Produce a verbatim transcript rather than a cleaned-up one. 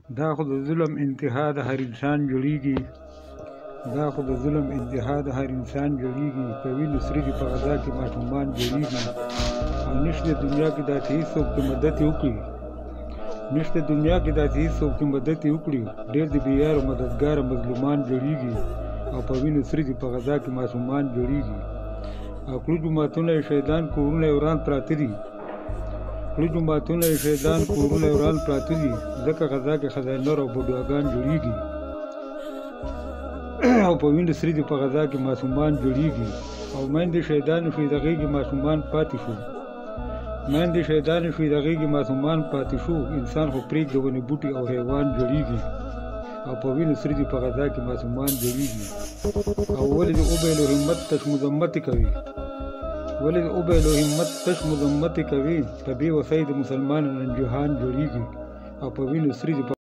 دا خو د ظلم انتها د هر انسان جوړیږي دا خو د ظلم انتها د هر انسان جوړیږي په وینو سره دي په غذا کې ماشومان جوړیږي او نشته دنیا کې داسې هېڅوک چې مدد یې وکړي نشته دنیا کې داسې هېڅوک چې مدد یې وکړي ډېر د بېیارو مددګاره مظلومان جوړیږي او په وینو سره دي په غذا کې ماشومان جوړیږي او کړو جوماتونه یې شهیدان کورونه یې وران پراته دي کړو جوماتونه یې شهیدان کورونه یې وران پراته دي ځکه غذا کې ښځینر او بوډاګان جوړیږي او په وینو سره دي په غذا کې ماشومان جوړیږي او میندې شهیدانې شوې د هغې کې ماشومان پاتې شو میندې شهیدانې شوې د هغې کې ماشومان پاتې شو انسان خو پرېږده ونې بوټي او حیوان جوړیږي او په وینو سره دي په غذا کې ماشومان جوړیږي او ولې د اوبیلو همت تش مذمتې کوي ولې د اوبیلو همت تش مذمتې کوي په بې وسۍ د مسلمانو نن جهان جوړیږي او په وینو سره دي